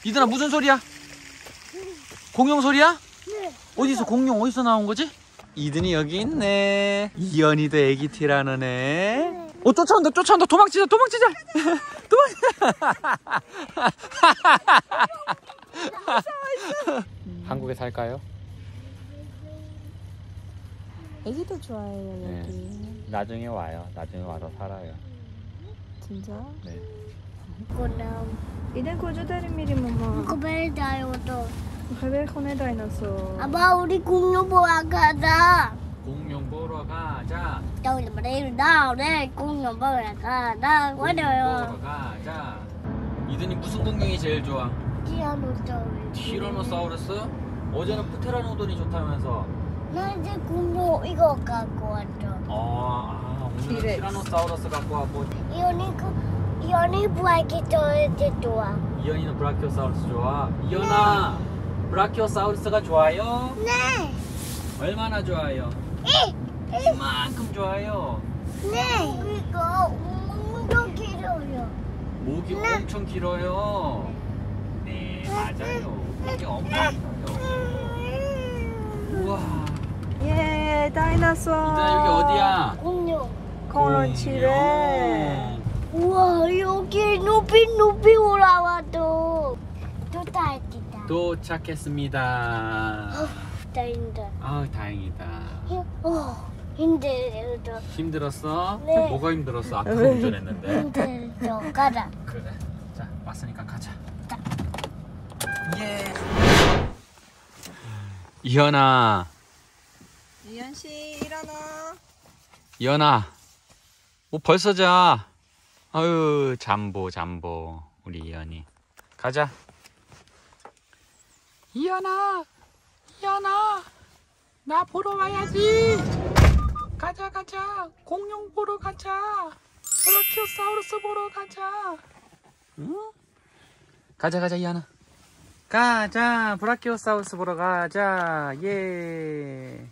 이든아 무슨 소리야? 공룡 소리야? 네. 어디서 공룡 어디서 나온 거지? 이든이 여기 있네. 이연이도 애기 티라노네. 네. 쫓아온다 쫓아온다. 도망치자 도망치자. 도망치자. 한국에 살까요? 애기도 좋아해요 여기. 네. 나중에 와요. 나중에 와서 살아요. 진짜? 네. 이den kujud dari miri mama. Kembali dari itu. Haber khone dinosaur. Abah 우리 공룡 보러 가자. 공룡 보러 가자. 저기 말이야, 네 공룡 보러 가자. 와요. 가자. 이든이 무슨 공룡이 제일 좋아? 티라노사우루스. 티라노사우루스? 어제는 프테라노돈이 좋다면서. 나 이제 공룡 이거 갖고 왔죠. 오늘은 티렉스. 티라노사우루스 갖고 왔고. 이언이 브라키오사우루스 좋아. 이연이는 브라키오사우루스 좋아. 이연아, 브라키오사우루스가 좋아요? 네. 얼마나 좋아요? 이만큼 좋아요. 네. 이거 엄청 길어요. 목이 엄청 길어요. 네, 맞아요. 목이 엄청 길어요. 우와. 예, 다이너소어. 이든아 여기 어디야? 공룡. 그렇지래. 우와, 여기 높이 올라와도 도착했다. 도착했습니다. 다행이다. 다행이다. 힘들다. 힘들었어? 네. 뭐가 힘들었어? 아까 운전했는데. 힘들다. 가자. 그래. 자, 왔으니까 가자. 예. 이현아. 이현 씨 일어나. 이현아. 벌써 자. 아유, 잠보. 우리 이현이. 가자. 이현아. 나 보러 와야지. 가자. 공룡 보러 가자. 브라키오사우루스 보러 가자. 응? 가자, 이현아. 가자. 브라키오사우루스 보러 가자. 예.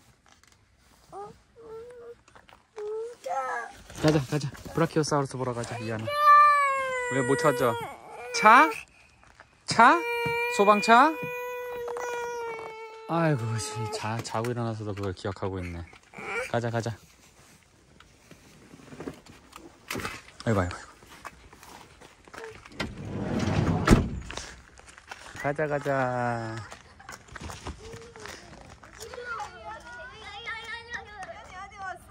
가자. 브라키오사우루스 보러 가자, 이현아. 왜 못 찾아? 차? 소방차? 아이고, 자고 일어나서도 그걸 기억하고 있네. 가자. 아이고. 가자. 어디 왔어?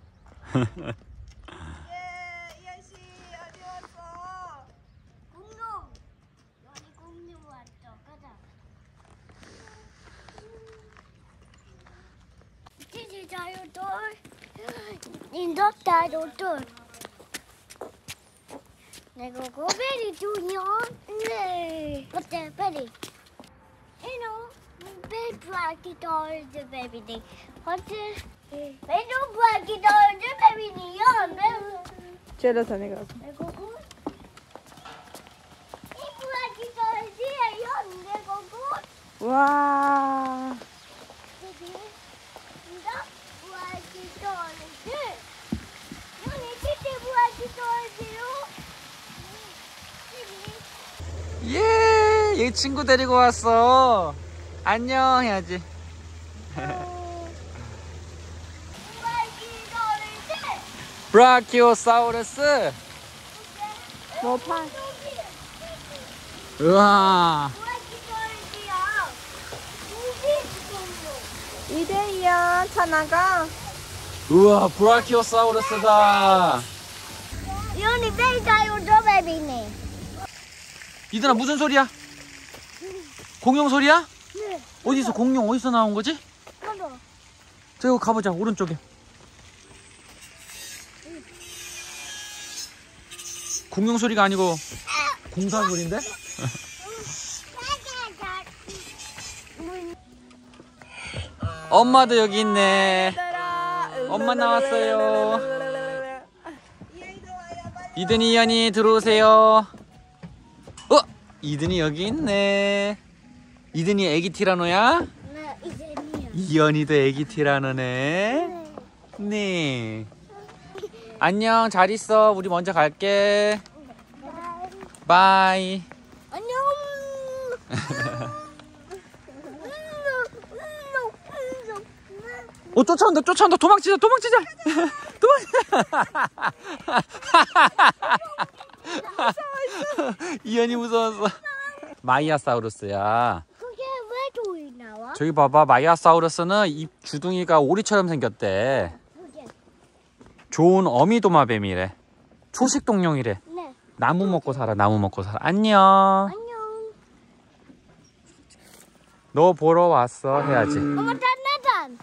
예, 이현 씨 어디 왔어? 공룡. 여기 공룡 왔죠. 가자. 자유돌. 인덕자유돌. 내가 고베리 주냐? 네. 어때, 베리? Bed Blacky Dolls the baby day. What's it? Bed Blacky Dolls the baby day. 제로 전에 가서. Blacky Dolls the 와. Blacky Dolls. Blacky Dolls. 예, 얘 친구 데리고 왔어. 안녕 해야지. 브라키오사우루스. 모판. 우와. 이대이야 차 나가. 우와, 브라키오사우루스다. 이언니 베이다요 저 베비네. 이든아 무슨 소리야? 공룡 소리야? 네. 어디서 공룡 어디서 나온 거지? 가자. 저기 가보자. 오른쪽에. 공룡 소리가 아니고 공사 소리인데? 엄마도 여기 있네. 엄마 나왔어요. 이든이, 이현이 들어오세요. 이든이 여기 있네. 이든이 애기 티라노야? 네, 이제니요. 이현이도 애기 티라노네. 네. 안녕, 잘 있어. 우리 먼저 갈게. 바이. 안녕. 쫓아온다, 쫓아온다. 도망치자, 도망치자. 이현이 무서웠어. 마이아사우루스야. 그게 왜 돌이 나와? 저기 봐봐, 마이아사우루스는 입 주둥이가 오리처럼 생겼대. 그게. 좋은 어미도마뱀이래. 초식동용이래. 네. 나무 먹고 살아, 나무 먹고 살아. 안녕. 안녕. 너 보러 왔어 해야지. 엄마 짠나짠.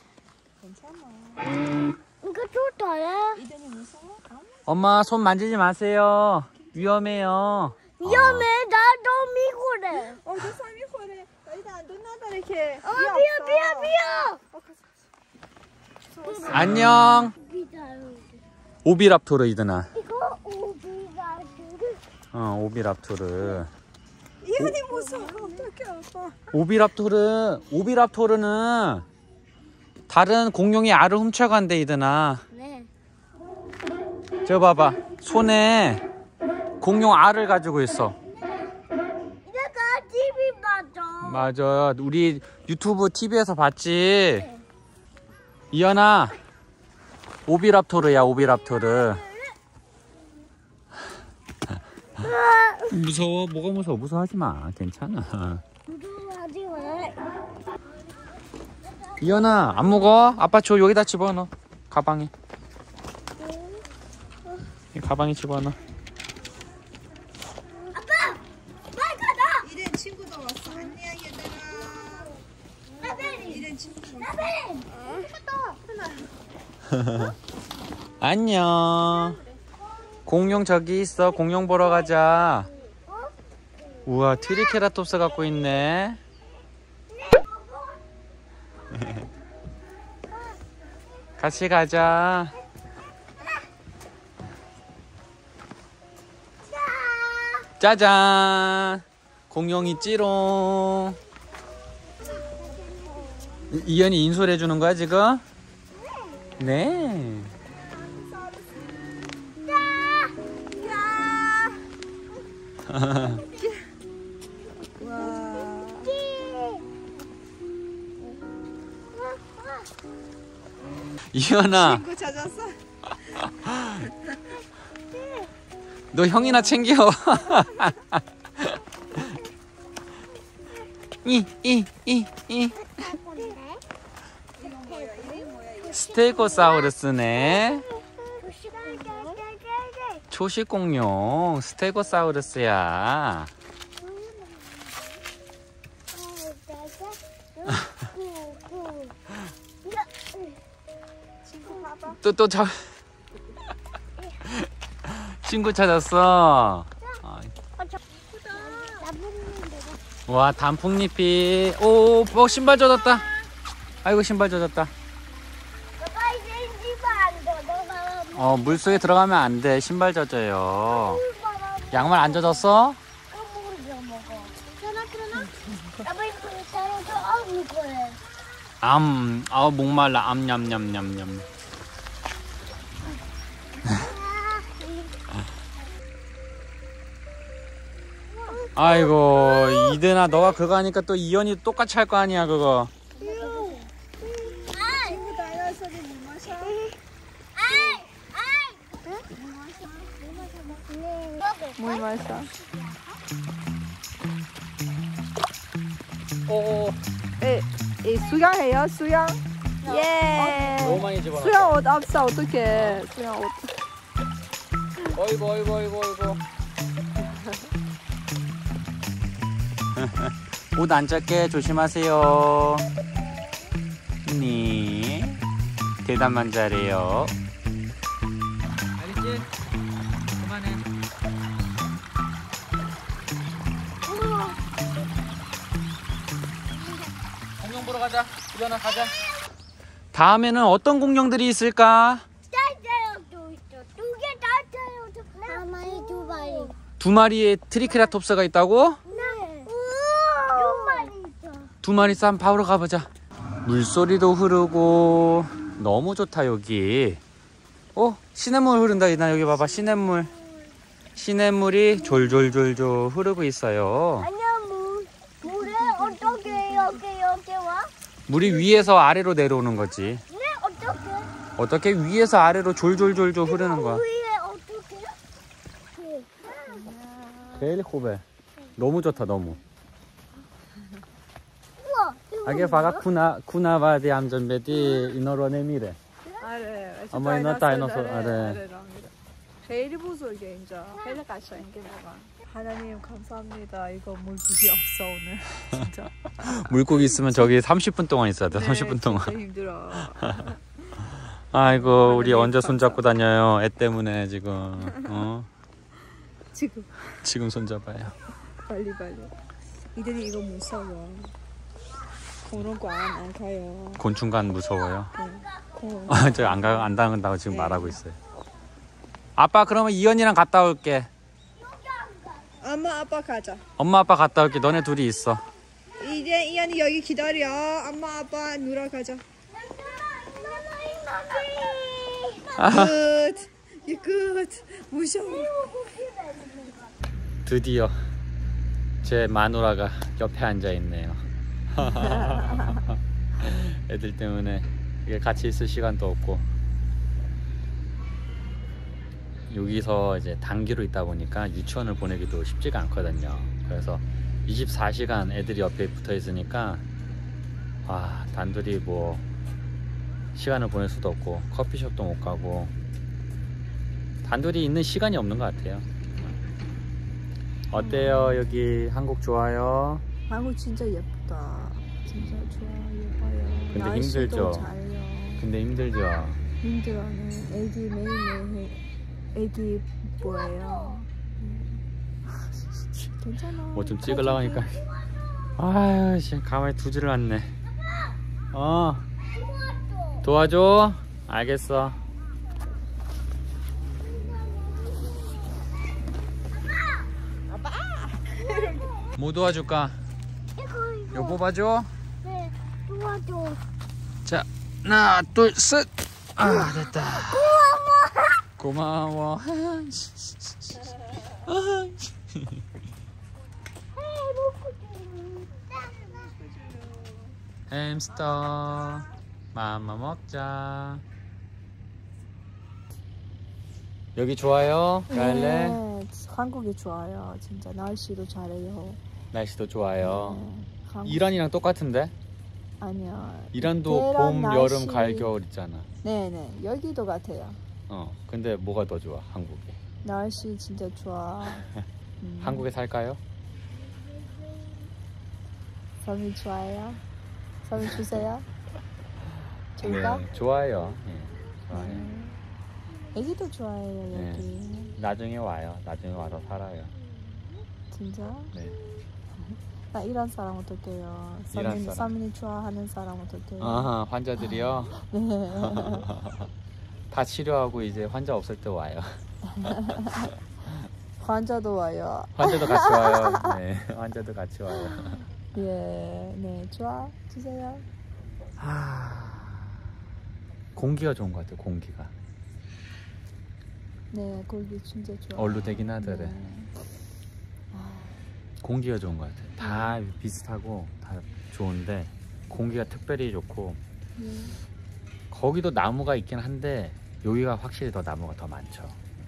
이거 좋다야. 엄마 손 만지지 마세요. 위험해요. 위험해. 나도 미고래. 저 사람이 호래. 일단 안 돈나다 이렇게. 비어. 안녕. 비다루. 오비랍토르 이드나. 이거 오비다루. 오비랍토르. 이현이 무서워. 어떡해 아빠. 오비랍토르는 다른 공룡이 알을 훔쳐간대 이드나. 네. 저 봐봐, 손에 공룡 알을 가지고 있어. 내가 TV 봤어. 맞아, 우리 유튜브 TV에서 봤지. 이현아, 오비랍토르야, 오비랍토르. 무서워? 뭐가 무서워? 무서워하지 마. 괜찮아. 무서워하지 마. 이현아, 안 먹어? 아빠 줘. 여기다 집어넣어. 가방에. 이 가방에 집어넣어. 아빠! 빨리 가자! 이런 친구도 왔어. 안녕 얘들아. 나베리! 이런 친구도 왔어. 나베리! 안녕. 공룡 저기 있어. 공룡 보러 가자. 우와, 트리케라톱스 갖고 있네. 같이 가자. 짜잔. 공룡 있지롱. 이현이 인솔해 주는 거야 지금? 네. 와. 이현아, 친구 찾았어? 너 형이나 챙겨. 이. 스테고사우루스네. 초식 공룡 스테고사우루스야. 친구 봐봐. 또 친구 찾았어. 와, 단풍잎이. 오, 신발 젖었다. 아이고, 신발 젖었다. 물속에 들어가면 안 돼. 신발 젖어요. 양말 안 젖었어? 목말라. 냠냠냠냠. 아이고, 이든아, 너가 그거 하니까 또 이현이 똑같이 할 거 아니야, 그거. 친구 다이어서 물 마셔. 물 마셔. 오, 수영해요, 수영. 예. 너무 많이 집어넣었어. 수영 옷 없어, 어떡해. 수영 옷. 어이구. 옷 안 젖게 조심하세요. 네. 대답만 잘해요. 알겠지? 그만해. 공룡 보러 가자. 일어나 가자. 다음에는 어떤 공룡들이 있을까? 두 마리의 트리케라톱스가 있다고? 두 마리 쌈 바로 가보자. 물소리도 흐르고 너무 좋다 여기. 시냇물 흐른다. 이나 여기 봐봐. 시냇물이 졸졸졸졸 흐르고 있어요. 아니야, 물 물이 위에서 아래로 내려오는 거지. 네, 어떻게? 어떻게 위에서 아래로 졸졸졸졸 흐르는 거야. 위에 어떻게? 제일 호배. 너무 좋다 너무. 우와. 이거 아게 바가 쿠나바디 암전베디 이너로네 미래. 아래. 어머, 이거 다이너소, 아래. 제일 부속에 이제 회사 가셔 인게 뭐가. 하나님 감사합니다. 이거 물고기 없어 오늘. 진짜. 물고기 있으면 저기 30분 동안 있어야 돼. 30분 동안. 진짜 힘들어. 아이고 우리 하나님 언제 손잡고 다녀요. 애 때문에 지금. 어? 지금 손잡아요. 빨리. 이들이 이거 무서워. 공룡관 안 가요. 곤충관 무서워요. 공룡. 저 안 당한다고 지금 말하고 있어요. 아빠 그러면 이현이랑 갔다 올게. 엄마 아빠 가자. 엄마 아빠 갔다 올게. 너네 둘이 있어. 이제 이현이 여기 기다려. 엄마 아빠 누라 가자. 끝. 이 끝. 무서워. 드디어 제 마누라가 옆에 앉아 있네요. 애들 때문에 이게 같이 있을 시간도 없고 여기서 이제 단기로 있다 보니까 유치원을 보내기도 쉽지가 않거든요. 그래서 24시간 애들이 옆에 붙어 있으니까 단둘이 뭐 시간을 보낼 수도 없고 커피숍도 못 가고 단둘이 있는 시간이 없는 것 같아요. 어때요? 여기 한국 좋아요? 한국 진짜 예쁘다. 진짜 좋아 예뻐요. 근데 날씨도 힘들죠? 잘요. 근데 힘들죠? 힘들어는 애기 매일매일 애기 뭐예요. 괜찮아. 뭐 좀 찍으려고 하니까 아유 씨 가만히 두지를 않네. 도와줘? 알겠어. 뭐 도와줄까? 이거 뽑아줘. 네, 도와줘. 자 하나 둘 셋. 됐다. 고마워. 햄스터 맘마 먹자. 여기 좋아요? 갈래? 네, 한국이 좋아요. 진짜 날씨도 잘해요. 날씨도 좋아요. 네, 한국- 이란이랑 똑같은데? 아니야. 이란도 대란 봄, 날씨- 여름, 가을, 겨울 있잖아. 네네 여기도 같아요. 근데 뭐가 더 좋아? 한국에. 날씨 진짜 좋아. 한국에 살까요? 섬이 좋아요. 섬이 주세요. 줄까? 네, 좋아요. 네, 좋아요. 애기도 좋아해요 네. 여기. 나중에 와요. 나중에 와서 살아요. 진짜? 네. 나 이런 사람 어떡해요. 이란 사람. 서민이 좋아하는 사람 어떡해요. 아하, 환자들이요? 네. 다 치료하고 이제 환자 없을 때 와요. 환자도 와요. 환자도 같이 와요. 네, 환자도 같이 와요. 예, 네, 좋아 주세요. 공기가 좋은 것 같아요. 공기가 네, 고기 진짜 좋아. 얼룩되긴 하더래. 네. 공기가 좋은 것 같아요. 다 비슷하고 다 좋은데 공기가 특별히 좋고 거기도 나무가 있긴 한데 여기가 확실히 더 나무가 더 많죠.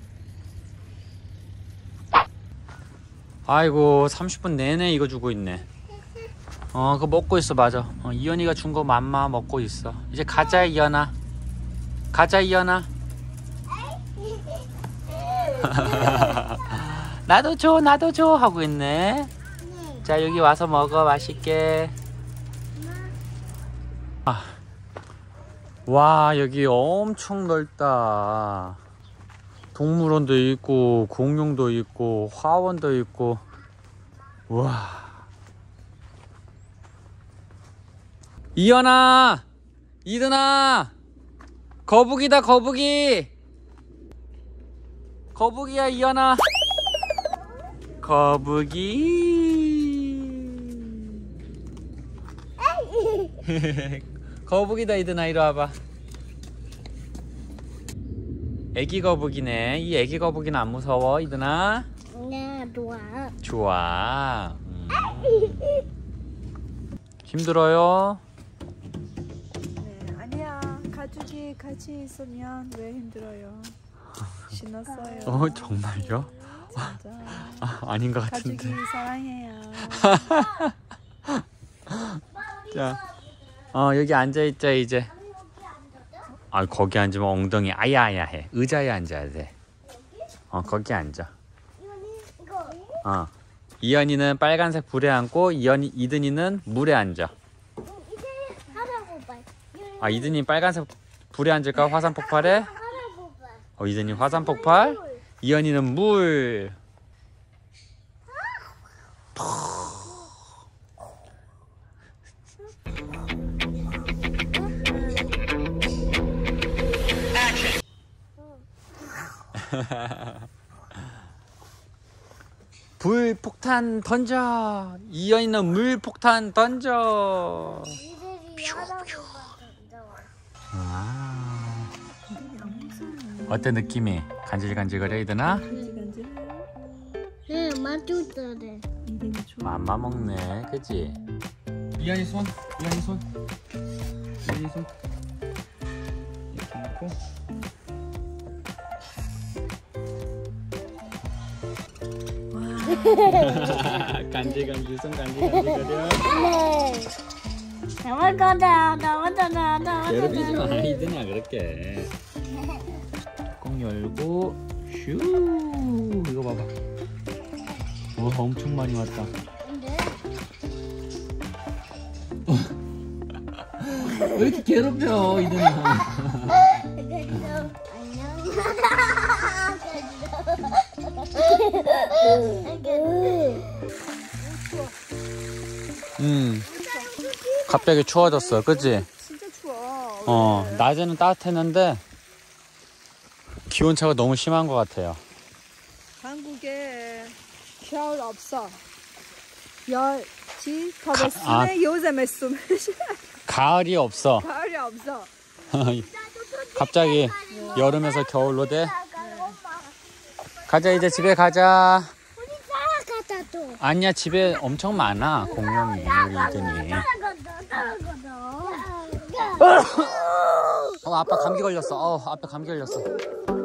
아이고 30분 내내 이거 주고 있네. 그거 먹고 있어. 맞아. 이현이가 준 거 맘마 먹고 있어. 이제 가자 이현아. 가자 이현아. 나도 줘 나도 줘 하고 있네. 자 여기 와서 먹어. 맛있게. 와 여기 엄청 넓다. 동물원도 있고 공룡도 있고 화원도 있고. 와 이현아 이든아 거북이다. 거북이. 거북이야 이현아. 거북이. 거북이다. 이든아 이리 와봐. 애기 거북이네. 이 애기 거북이는 안 무서워 이든아? 네, 좋아. 좋아. 힘들어요? 남자친구 있으면 왜 힘들어요? 신났어요. 정말요? 진짜. 아닌 것 가족이 같은데. 사랑해요. 자, 여기 앉아있자 이제. 거기 앉으면 엉덩이 아야아야해. 의자에 앉아야 돼. 거기 앉아. 이현이는 빨간색 불에 앉고 이든이는 물에 앉아. 이제 하라고 봐. 이든이 빨간색 불에 앉을까? 화산 폭발에? 하라고 봐. 이든이 화산 폭발, 이현이는 물. 불 폭탄 던져. 이현이는 물 폭탄 던져. 이들이 하라고 봐. 어때 느낌이? 간질간질거려 이드나? 네, 맞췄다네. 맘마 먹네, 그치? 이현이 손, 이현이 손, 이현이 손. 이렇게 놓고. 간질간질 손 간질간질거려. 네. 나만 거다, 나만 괴롭히지 마, 이드나 그렇게. 뚜껑 열고 슈. 이거 봐봐. 와, 엄청 많이 왔다. 왜 이렇게 괴롭혀 이드나? 갑자기 추워졌어, 그치? 진짜 추워. 낮에는 따뜻했는데 기온차가 너무 심한 것 같아요. 한국에 겨울 없어. 열지 더웠으면 요즘에 숨. 가을이 없어. 가을이 없어. 갑자기 여름에서 겨울로 돼. 가자, 이제 집에 가자. 우리 따라가자 또. 아니야, 집에 엄청 많아 공룡이. 우리 이든이. 따라가자. 아빠 감기 걸렸어. 아빠 감기 걸렸어.